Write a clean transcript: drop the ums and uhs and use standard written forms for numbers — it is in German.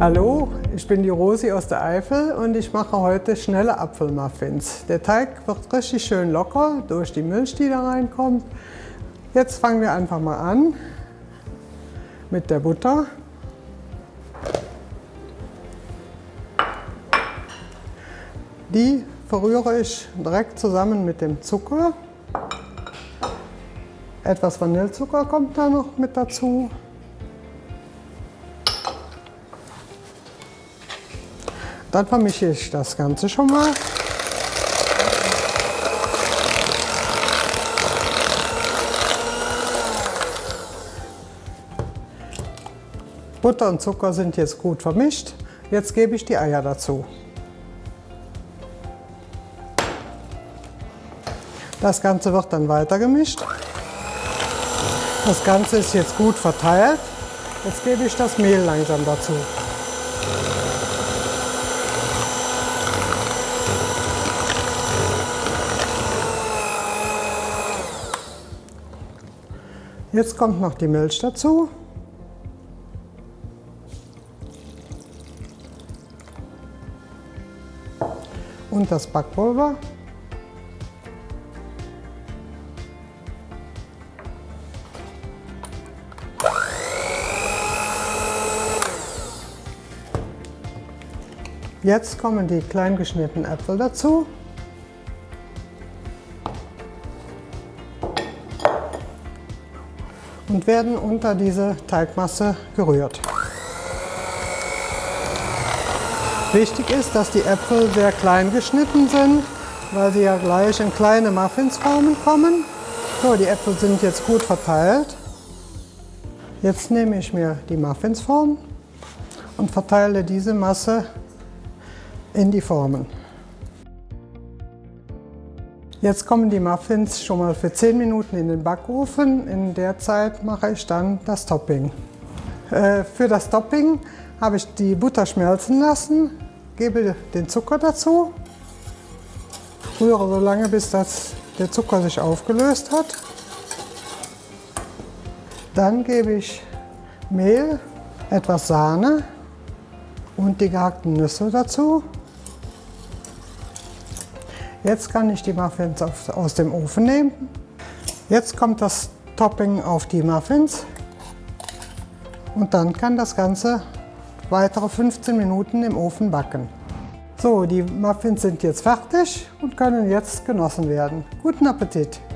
Hallo, ich bin die Rosi aus der Eifel und ich mache heute schnelle Apfelmuffins. Der Teig wird richtig schön locker durch die Milch, die da reinkommt. Jetzt fangen wir einfach mal an mit der Butter. Die verrühre ich direkt zusammen mit dem Zucker. Etwas Vanillezucker kommt da noch mit dazu. Dann vermische ich das Ganze schon mal. Butter und Zucker sind jetzt gut vermischt. Jetzt gebe ich die Eier dazu. Das Ganze wird dann weiter gemischt. Das Ganze ist jetzt gut verteilt. Jetzt gebe ich das Mehl langsam dazu. Jetzt kommt noch die Milch dazu. Und das Backpulver. Jetzt kommen die klein geschnittenen Äpfel dazu. Und werden unter diese Teigmasse gerührt. Wichtig ist, dass die Äpfel sehr klein geschnitten sind, weil sie ja gleich in kleine Muffinsformen kommen. So, die Äpfel sind jetzt gut verteilt. Jetzt nehme ich mir die Muffinsform und verteile diese Masse in die Formen. Jetzt kommen die Muffins schon mal für 10 Minuten in den Backofen. In der Zeit mache ich dann das Topping. Für das Topping habe ich die Butter schmelzen lassen, gebe den Zucker dazu, rühre so lange, bis der Zucker sich aufgelöst hat. Dann gebe ich Mehl, etwas Sahne und die gehackten Nüsse dazu. Jetzt kann ich die Muffins aus dem Ofen nehmen. Jetzt kommt das Topping auf die Muffins und dann kann das Ganze weitere 15 Minuten im Ofen backen. So, die Muffins sind jetzt fertig und können jetzt genossen werden. Guten Appetit!